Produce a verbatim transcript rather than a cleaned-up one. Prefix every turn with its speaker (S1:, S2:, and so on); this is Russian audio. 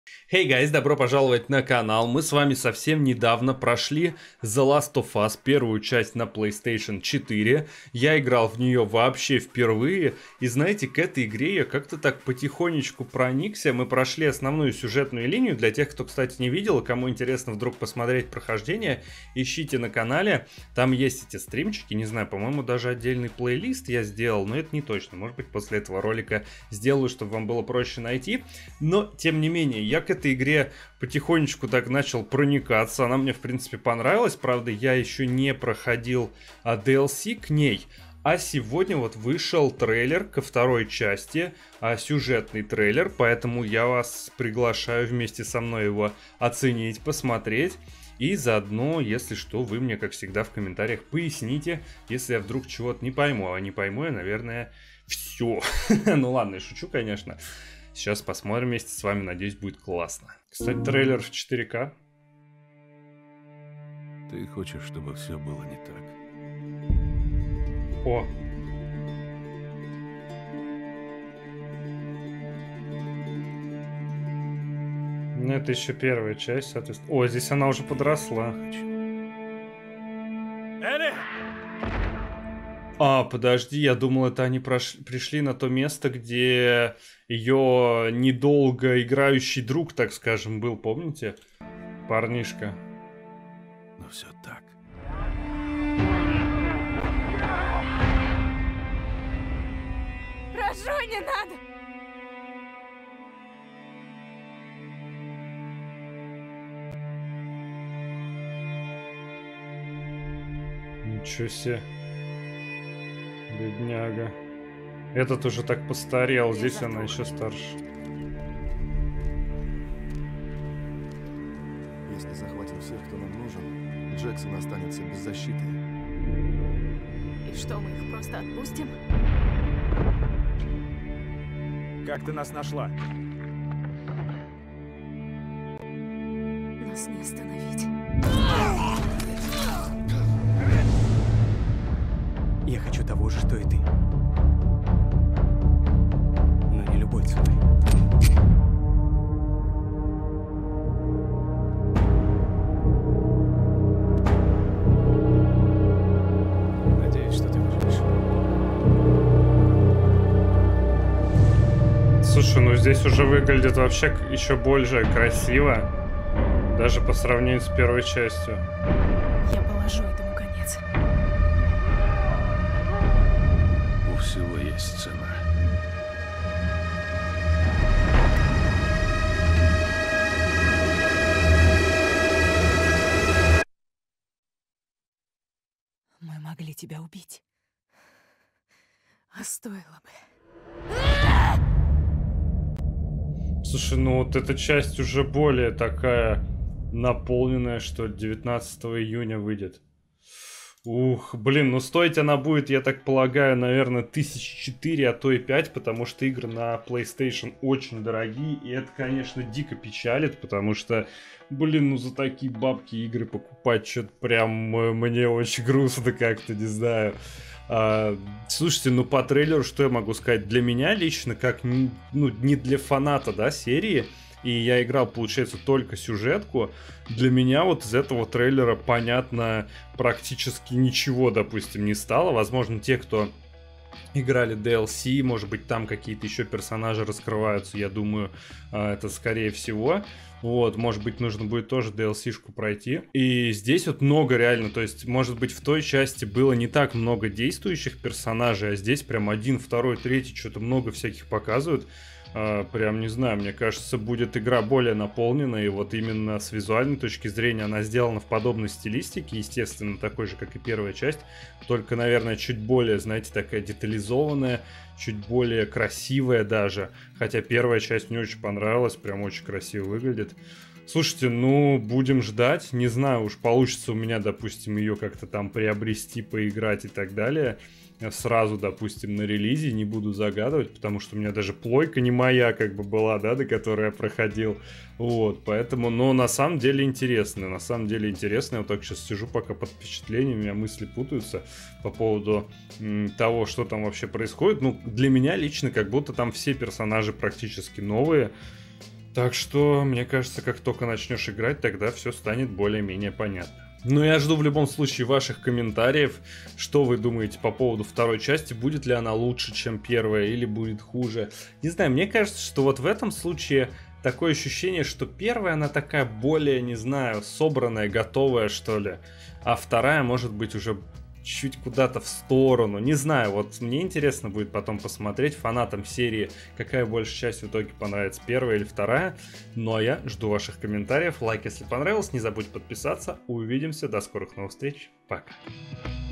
S1: Hey guys, добро пожаловать на канал. Мы с вами совсем недавно прошли The Last of Us, первую часть на PlayStation четыре. Я играл в нее вообще впервые. И знаете, к этой игре я как-то так потихонечку проникся. Мы прошли основную сюжетную линию. Для тех, кто, кстати, не видел, и кому интересно вдруг посмотреть прохождение, ищите на канале. Там есть эти стримчики. Не знаю, по-моему, даже отдельный плейлист я сделал, но это не точно. Может быть, после этого ролика сделаю, чтобы вам было проще найти. Но, тем не менее, я к этой игре потихонечку так начал проникаться. Она мне, в принципе, понравилась. Правда, я еще не проходил а, ди эл си к ней. А сегодня вот вышел трейлер ко второй части, а, сюжетный трейлер. Поэтому я вас приглашаю вместе со мной его оценить, посмотреть. И заодно, если что, вы мне, как всегда, в комментариях поясните, если я вдруг чего-то не пойму. А не пойму я, наверное, все. Ну ладно, я шучу, конечно. Сейчас посмотрим вместе с вами, надеюсь, будет классно. Кстати, трейлер в четыре ка.
S2: Ты хочешь, чтобы все было не так?
S1: О! Ну, это еще первая часть, соответственно. О, здесь она уже подросла.
S2: Элли!
S1: А, подожди, я думал, это они прош... пришли на то место, где ее недолго играющий друг, так скажем, был, помните? Парнишка.
S2: Но все так.
S3: Прошу, не надо!
S1: Ничего себе. Бедняга. Этот уже так постарел, здесь она еще старше.
S4: Если захватим всех, кто нам нужен, Джексон останется без защиты.
S3: И что, мы их просто отпустим?
S5: Как ты нас нашла?
S3: Нас не остановить.
S5: Я хочу того же, что и ты. Но не любой ценой. Надеюсь, что ты выживешь.
S1: Слушай, ну здесь уже выглядит вообще еще больше красиво. Даже по сравнению с первой частью.
S3: Я положу этому конец.
S2: У всего есть цена.
S3: Мы могли тебя убить. А стоило бы.
S1: Слушай, ну вот эта часть уже более такая наполненная, что девятнадцатого июня выйдет. Ух, блин, ну стоить она будет, я так полагаю, наверное, тысячи четыре, а то и пять, потому что игры на PlayStation очень дорогие, и это, конечно, дико печалит, потому что, блин, ну за такие бабки игры покупать что-то прям э, мне очень грустно как-то, не знаю. А, слушайте, ну по трейлеру что я могу сказать? Для меня лично, как, ну, не для фаната, да, серии, и я играл, получается, только сюжетку, для меня вот из этого трейлера понятно практически ничего, допустим, не стало. Возможно, те, кто играли ди эл си, может быть, там какие-то еще персонажи раскрываются, я думаю, это скорее всего. Вот, может быть, нужно будет тоже ди эл си-шку пройти. И здесь вот много реально, то есть, может быть, в той части было не так много действующих персонажей, а здесь прям один, второй, третий, что-то много всяких показывают. Uh, прям не знаю, мне кажется, будет игра более наполненная, и вот именно с визуальной точки зрения она сделана в подобной стилистике, естественно, такой же, как и первая часть, только, наверное, чуть более, знаете, такая детализованная, чуть более красивая даже, хотя первая часть мне очень понравилась, прям очень красиво выглядит. Слушайте, ну, будем ждать, не знаю, уж получится у меня, допустим, ее как-то там приобрести, поиграть и так далее. Сразу, допустим, на релизе, не буду загадывать, потому что у меня даже плойка не моя, как бы, была, да, до которой я проходил, вот, поэтому, но на самом деле интересно, на самом деле интересно, я вот так сейчас сижу пока под впечатлением, у меня мысли путаются по поводу м, того, что там вообще происходит, ну, для меня лично, как будто там все персонажи практически новые, Так что, мне кажется, как только начнешь играть, тогда все станет более-менее понятно. Но я жду в любом случае ваших комментариев, что вы думаете по поводу второй части, будет ли она лучше, чем первая, или будет хуже. Не знаю, мне кажется, что вот в этом случае такое ощущение, что первая, она такая более, не знаю, собранная, готовая, что ли, а вторая может быть уже чуть куда-то в сторону. Не знаю, вот мне интересно будет потом посмотреть фанатам серии, какая большая часть в итоге понравится, первая или вторая. Ну а я жду ваших комментариев, лайк, если понравилось, не забудь подписаться. Увидимся, до скорых новых встреч, пока.